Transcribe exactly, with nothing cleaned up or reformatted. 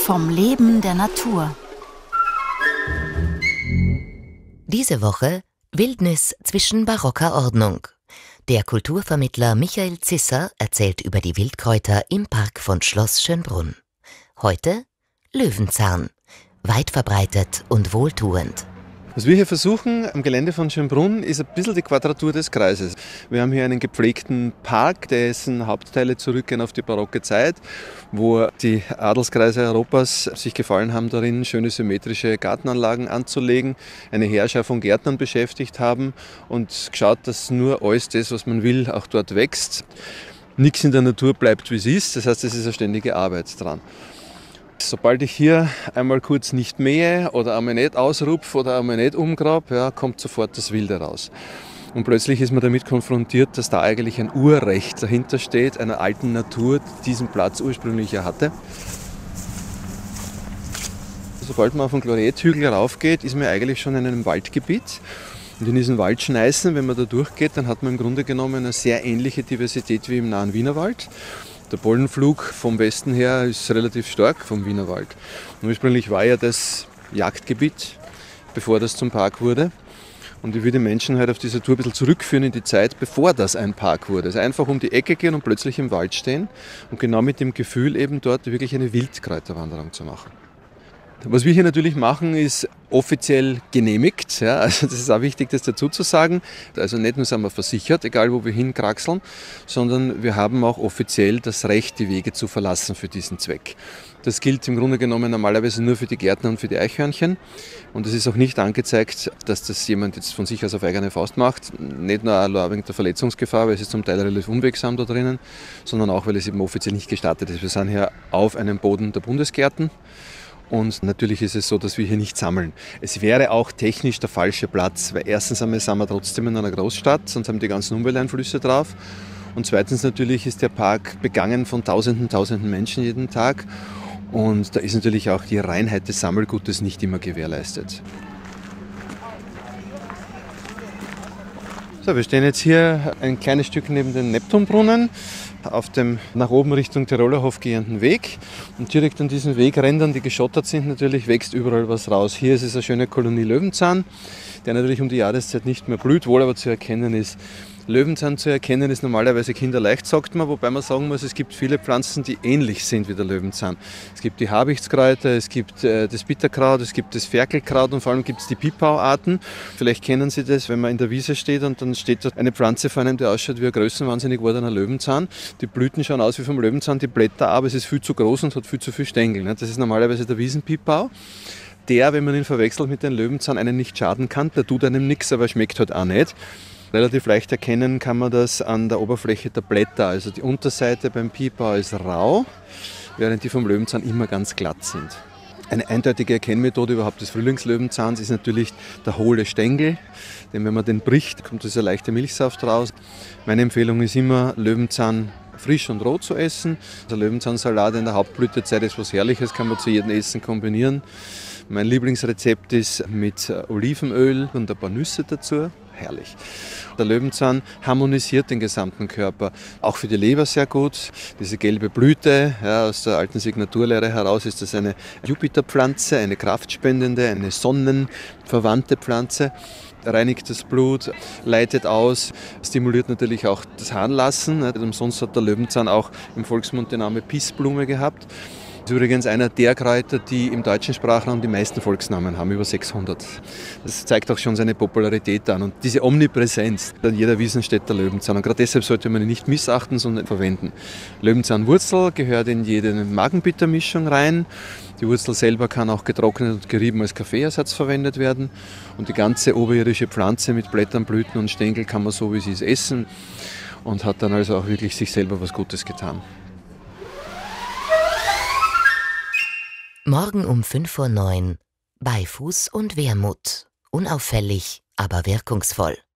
Vom Leben der Natur. Diese Woche Wildnis zwischen barocker Ordnung. Der Kulturvermittler Michael Zisser erzählt über die Wildkräuter im Park von Schloss Schönbrunn. Heute Löwenzahn, weit verbreitet und wohltuend. Was wir hier versuchen am Gelände von Schönbrunn ist ein bisschen die Quadratur des Kreises. Wir haben hier einen gepflegten Park, dessen Hauptteile zurückgehen auf die barocke Zeit, wo die Adelskreise Europas sich gefallen haben darin, schöne symmetrische Gartenanlagen anzulegen, eine Heerschar von Gärtnern beschäftigt haben und geschaut, dass nur alles das, was man will, auch dort wächst. Nichts in der Natur bleibt, wie es ist, das heißt, es ist eine ständige Arbeit dran. Sobald ich hier einmal kurz nicht mähe oder einmal nicht ausrupfe oder einmal nicht umgrabe, ja, kommt sofort das Wilde raus. Und plötzlich ist man damit konfrontiert, dass da eigentlich ein Urrecht dahinter steht, einer alten Natur, die diesen Platz ursprünglich ja hatte. Sobald man auf den Gloriethügel raufgeht, ist man eigentlich schon in einem Waldgebiet. Und in diesen Waldschneißen, wenn man da durchgeht, dann hat man im Grunde genommen eine sehr ähnliche Diversität wie im nahen Wienerwald. Der Pollenflug vom Westen her ist relativ stark vom Wienerwald. Und ursprünglich war ja das Jagdgebiet, bevor das zum Park wurde. Und ich will die Menschen halt auf dieser Tour ein bisschen zurückführen in die Zeit, bevor das ein Park wurde. Also einfach um die Ecke gehen und plötzlich im Wald stehen und genau mit dem Gefühl eben dort wirklich eine Wildkräuterwanderung zu machen. Was wir hier natürlich machen, ist offiziell genehmigt. Ja, also das ist auch wichtig, das dazu zu sagen. Also nicht nur sind wir versichert, egal wo wir hinkraxeln, sondern wir haben auch offiziell das Recht, die Wege zu verlassen für diesen Zweck. Das gilt im Grunde genommen normalerweise nur für die Gärtner und für die Eichhörnchen. Und es ist auch nicht angezeigt, dass das jemand jetzt von sich aus auf eigene Faust macht. Nicht nur wegen der Verletzungsgefahr, weil es ist zum Teil relativ unwegsam da drinnen, sondern auch, weil es eben offiziell nicht gestattet ist. Wir sind hier auf einem Boden der Bundesgärten. Und natürlich ist es so, dass wir hier nicht sammeln. Es wäre auch technisch der falsche Platz, weil erstens einmal sind wir trotzdem in einer Großstadt, sonst haben die ganzen Umwelteinflüsse drauf. Und zweitens natürlich ist der Park begangen von tausenden, tausenden Menschen jeden Tag. Und da ist natürlich auch die Reinheit des Sammelgutes nicht immer gewährleistet. So, wir stehen jetzt hier ein kleines Stück neben dem Neptunbrunnen auf dem nach oben Richtung Tirolerhof gehenden Weg. Und direkt an diesen Wegrändern, die geschottert sind, natürlich wächst überall was raus. Hier ist es eine schöne Kolonie Löwenzahn, der natürlich um die Jahreszeit nicht mehr blüht, wohl aber zu erkennen ist. Löwenzahn zu erkennen ist normalerweise kinderleicht, sagt man, wobei man sagen muss, es gibt viele Pflanzen, die ähnlich sind wie der Löwenzahn. Es gibt die Habichtskräuter, es gibt äh, das Bitterkraut, es gibt das Ferkelkraut und vor allem gibt es die Pipauarten. Vielleicht kennen Sie das, wenn man in der Wiese steht und dann steht da eine Pflanze vor einem, die ausschaut wie ein größenwahnsinnig gewordener Löwenzahn. Die Blüten schauen aus wie vom Löwenzahn, die Blätter aber es ist viel zu groß und hat viel zu viel Stängel. Ne? Das ist normalerweise der Wiesenpipau. Der, wenn man ihn verwechselt mit dem Löwenzahn, einen nicht schaden kann. Der tut einem nichts, aber schmeckt halt auch nicht. Relativ leicht erkennen kann man das an der Oberfläche der Blätter. Also die Unterseite beim Pipau ist rau, während die vom Löwenzahn immer ganz glatt sind. Eine eindeutige Erkennmethode überhaupt des Frühlingslöwenzahns ist natürlich der hohle Stängel. Denn wenn man den bricht, kommt dieser leichte Milchsaft raus. Meine Empfehlung ist immer, Löwenzahn frisch und roh zu essen. Der Löwenzahnsalat in der Hauptblütezeit ist was Herrliches, kann man zu jedem Essen kombinieren. Mein Lieblingsrezept ist mit Olivenöl und ein paar Nüsse dazu. Herrlich. Der Löwenzahn harmonisiert den gesamten Körper. Auch für die Leber sehr gut. Diese gelbe Blüte, ja, aus der alten Signaturlehre heraus ist das eine Jupiterpflanze, eine kraftspendende, eine sonnenverwandte Pflanze. Reinigt das Blut, leitet aus, stimuliert natürlich auch das Harnlassen. Umsonst hat der Löwenzahn auch im Volksmund den Namen Pissblume gehabt. Das ist übrigens einer der Kräuter, die im deutschen Sprachraum die meisten Volksnamen haben, über sechshundert. Das zeigt auch schon seine Popularität an und diese Omnipräsenz. An jeder Wiese steht der Löwenzahn und gerade deshalb sollte man ihn nicht missachten, sondern verwenden. Löwenzahnwurzel gehört in jede Magenbittermischung rein. Die Wurzel selber kann auch getrocknet und gerieben als Kaffeeersatz verwendet werden. Und die ganze oberirdische Pflanze mit Blättern, Blüten und Stängel kann man so wie sie ist essen und hat dann also auch wirklich sich selber was Gutes getan. Morgen um fünf Uhr neun. Beifuß und Wermut. Unauffällig, aber wirkungsvoll.